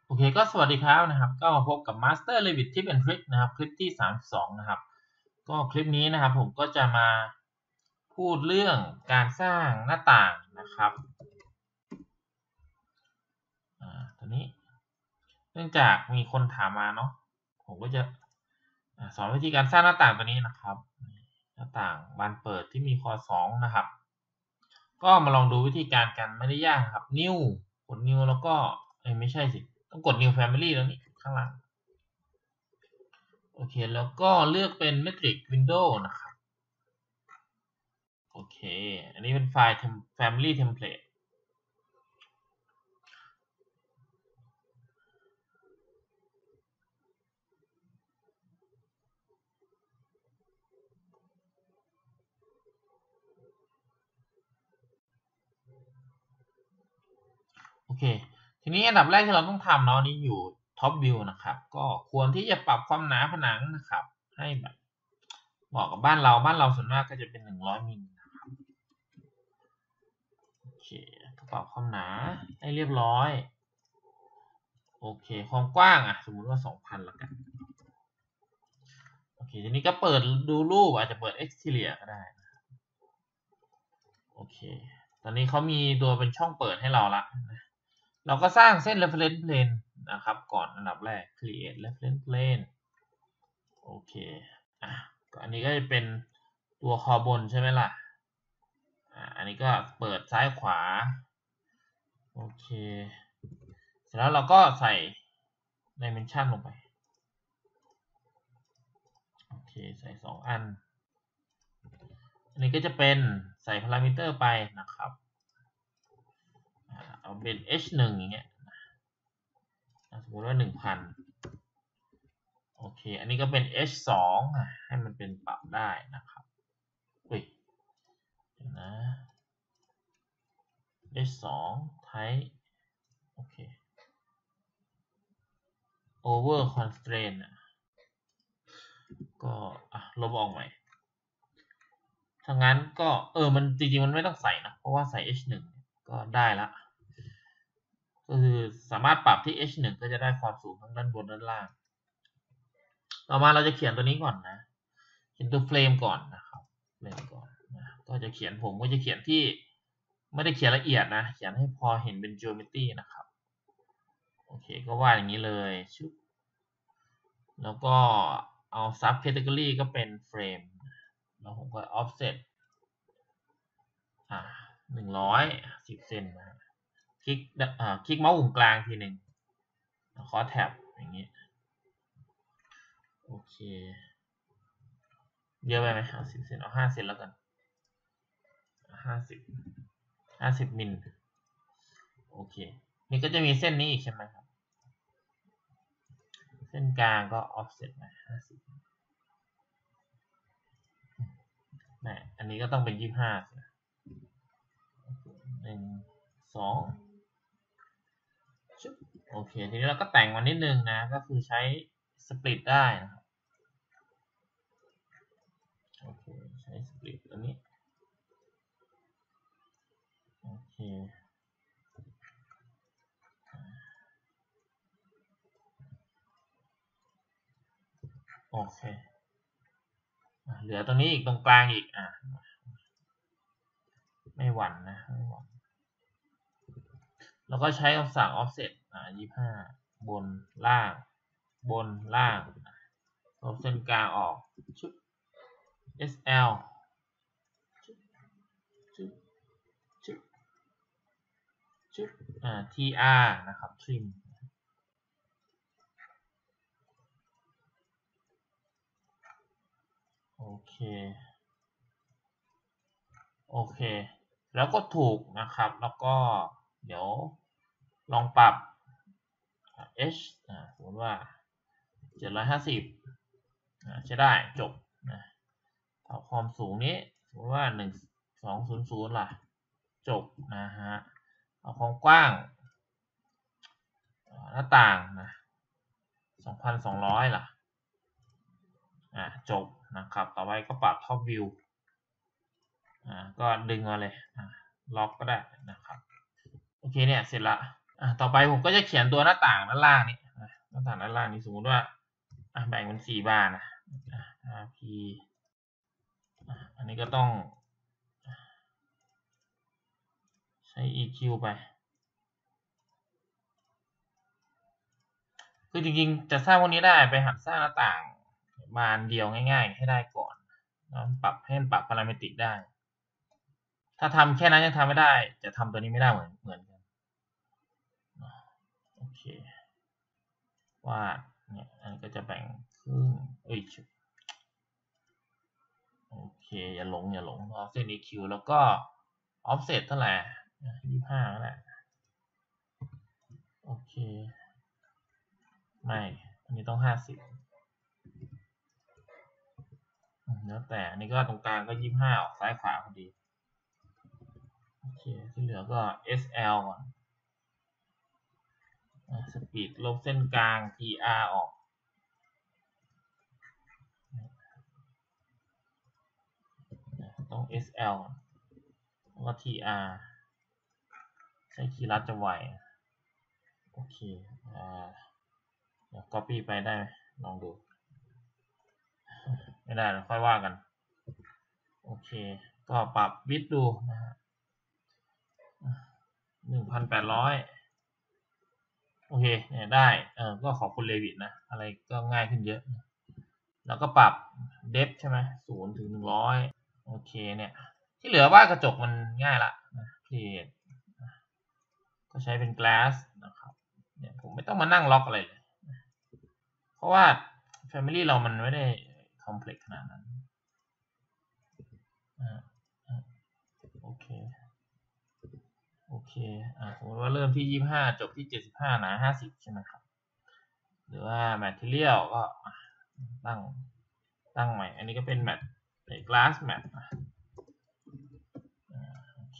โอเคก็สวัสดีครับนะครับก็มาพบกับ Master Revit Tip and Trick นะครับคลิปที่32นะครับก็คลิปนี้นะครับผมก็จะมาพูดเรื่องการสร้างหน้าต่างนะครับตัวนี้เนื่องจากมีคนถามมาเนาะผมก็จะสอนวิธีการสร้างหน้าต่างตัวนี้นะครับหน้าต่างบานเปิดที่มีคอ2นะครับก็มาลองดูวิธีการกันไม่ได้ยากครับ New กด New แล้วก็ไม่ใช่สิต้องกด New Family ตรงนี้ข้างล่างโอเคแล้วก็เลือกเป็น Metric Window นะครับโอเคอันนี้เป็นไฟล์ Family Template โอเคทีนี้อันดับแรกที่เราต้องทำเนาะนี้อยู่ Top View นะครับก็ควรที่จะปรับความหนาผนังนะครับให้แบบเหมาะกับบ้านเราส่วนมากก็จะเป็น100มิลนะครับโอเคก็ปรับความหนาให้เรียบร้อยโอเคความกว้างสมมุติว่า 2,000ละกันโอเคทีนี้ก็เปิดดูรูปอาจจะเปิด Exterior ก็ได้โอเคตอนนี้เขามีตัวเป็นช่องเปิดให้เราละเราก็สร้างเส้น reference plane นะครับก่อนอันดับแรก create reference plane โอเคอันนี้ก็จะเป็นตัวคอบนใช่ไหมล่ะอันนี้ก็เปิดซ้ายขวาโอเคเสร็จแล้วเราก็ใส่ dimension ลงไปโอเคใส่2อันอันนี้ก็จะเป็นใส่พารามิเตอร์ไปนะครับเอาเป็น h1 อย่างเงี้ยสมมติว่า 1,000 โอเคอันนี้ก็เป็น h2 ให้มันเป็นปรับได้นะครับอุ้ยเดี๋ยวนะ h2 type โอเค over constraint ก็ลบออกใหม่ถ้างั้นก็มันจริงๆมันไม่ต้องใส่นะเพราะว่าใส่ h1 ก็ได้ละก็คือสามารถปรับที่ h1 ก็จะได้ความสูงทั้งด้านบนด้านล่างต่อมาเราจะเขียนตัวนี้ก่อนนะเขียนตัวเฟรมก่อนนะครับเฟรมก่อนนะก็จะเขียนผมก็จะเขียนที่ไม่ได้เขียนละเอียดนะเขียนให้พอเห็นเป็น geometry นะครับโอเคก็วาดอย่างนี้เลยชุบแล้วก็เอา sub category ก็เป็นเฟรมแล้วผมก็ offset 110 เซนนะคลิกเมาส์ปุ่มกลางทีหนึ่งขอแท็บอย่างนี้โอเคเยอะไปไหม10 เซนเอา5 เซนแล้วกัน50มิลโอเคนี่ก็จะมีเส้นนี้อีกใช่ไหมครับเส้นกลางก็ offset ไป50อันนี้ก็ต้องเป็น25 1 2โอเคทีนี้เราก็แต่งมันนิดนึงนะก็คือใช้สปลิตได้นะครับโอเคใช้สปลิตตัวนี้โอเคโอเคเหลือตรงนี้อีกตรงกลางอีกไม่หวั่นนะไม่หวั่นแล้วก็ใช้คำสั่ง offset 25บนล่างบนล่างลบเส้นกลางออกชุด SL ชุดTR นะครับ trim โอเคแล้วก็ถูกนะครับแล้วก็เดี๋ยวลองปรับ h สมมติว่า750ใช้ได้จบนะเอาความสูงนี้สมมติว่า1200ล่ะจบนะฮะเอาความกว้างหน้าต่างนะ2,200ล่ะจบนะครับต่อไปก็ปรับ Top View ก็ดึงมาเลยล็อกก็ได้นะครับโอเคเนี่ยเสร็จละต่อไปผมก็จะเขียนตัวหน้าต่างด้านล่างนี้หน้าต่างด้านล่างนี้สมมติว่าแบ่งเป็น4 บานนะp อันนี้ก็ต้องใช้ EQ ไปคือจริงๆจะสร้างพวกนี้ได้ไปหัดสร้างหน้าต่างบานเดียวง่ายๆให้ได้ก่อนปรับให้ปรับพารามิติได้ ถ้าทำแค่นั้นยังทำไม่ได้จะทำตัวนี้ไม่ได้เหมือนกันโอเควาดเนี่ยอันนี้ก็จะแบ่งครึ่งโอเคอย่าหลงเอาเส้น EQ แล้วก็ offset เท่าไหร่25แหละโอเคไม่อันนี้ต้อง50แล้วแต่อันนี้ก็ตรงกลางก็25ออกซ้ายขวาพอดีโอเคที่เหลือก็ SL ก่อนสปีดลบเส้นกลาง PR ออกต้อง SL แล้วก็ TR ใช้คีย์ลัดจะไวโอเคเดี๋ยว copy ไปได้ลองดูไม่ได้ค่อยว่ากันโอเคก็ปรับวิดดูนะฮะ1,800โอเคเนี่ยได้ก็ขอบคุณเลวิตนะอะไรก็ง่ายขึ้นเยอะแล้วก็ปรับเดฟใช่ไหม0 ถึง 100โอเคเนี่ยที่เหลือว่ากระจกมันง่ายละนะเพจก็ใช้เป็น glass นะครับเนี่ยผมไม่ต้องมานั่งล็อกอะไรเลยเพราะว่า family เรามันไม่ได้ complex ขนาดนั้นโอเคสมมติว่าเริ่มที่25จบที่75หนา50ใช่ไหมครับหรือว่า material ก็ตั้งใหม่อันนี้ก็เป็น mat glass mat โอ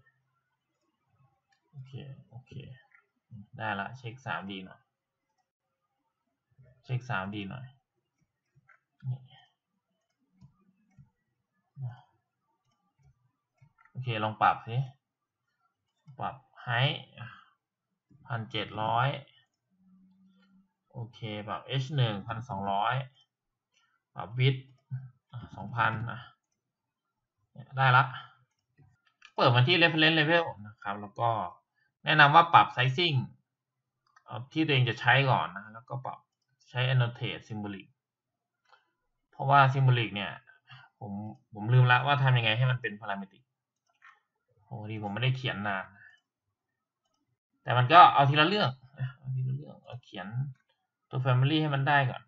เคได้ละเช็ค 3D หน่อยเช็ค 3D หน่อยโอเคลองปรับสิปรับ height 1,700โอเคปรับ H1 1,200ปรับ width 2,000ได้ละเปิดมาที่ reference level นะครับแล้วก็แนะนำว่าปรับ sizing ที่ตัวเองจะใช้ก่อนนะแล้วก็ปรับใช้ annotate symbolic เพราะว่า symbolic เนี่ยผมลืมละว่าทำยังไงให้มันเป็น parametric โอ้ดีผมไม่ได้เขียนนานแต่มันก็เอาทีละเรื่องเอาเขียนตัว family ให้มันได้ก่อน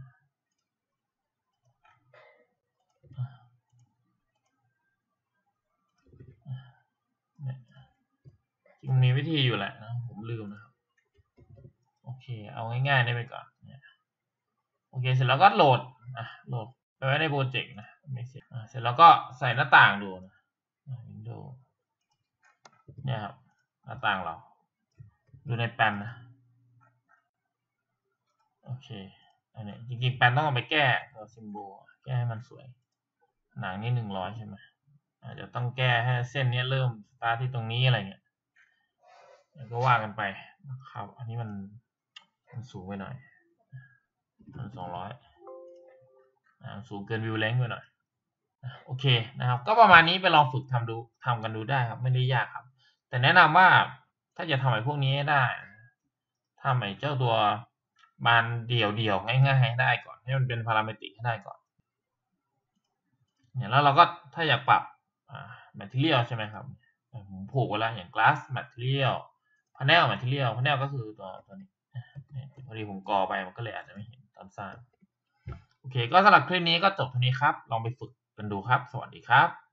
จริงมีวิธีอยู่แหละนะผมลืมนะครับโอเคเอาง่ายๆได้ไปก่อนโอเคเสร็จแล้วก็โหลดไปไว้ในโปรเจกต์นะไม่เสร็จเสร็จแล้วก็ใส่หน้าต่างดูนะ Windows เนี่ยครับหน้าต่างเราดูในแปลนนะโอเคอันนี้จริงๆแปลนต้องเอาไปแก้ตัวซิมโบลแก้ให้มันสวยหนังนี่100ใช่ไหมอาจจะต้องแก้ให้เส้นนี้เริ่มสตาร์ทที่ตรงนี้อะไรเงี้ยก็ว่ากันไปนะครับอันนี้มันสูงไปหน่อย1,200สูงเกินวิวเลนส์ไปหน่อยโอเคนะครับก็ประมาณนี้ไปลองฝึกทำกันดูได้ครับไม่ได้ยากครับแต่แนะนำว่าถ้าจะทำไอ้พวกนี้ให้ได้ทำไอ้เจ้าตัวบานเดี่ยวง่ายๆให้ได้ก่อนให้มันเป็นพาราเมตริกให้ได้ก่อนเนี่ยแล้วเราก็ถ้าอยากปรับmaterial ใช่ไหมครับผมผูกไว้แล้วอย่าง glass material panel material panel ก็คือตัวนี้พอดีผมกอไปมันก็เลยอาจจะไม่เห็นตอนสร้างโอเคก็สำหรับคลิปนี้ก็จบเท่านี้ครับลองไปฝึกกันดูครับสวัสดีครับ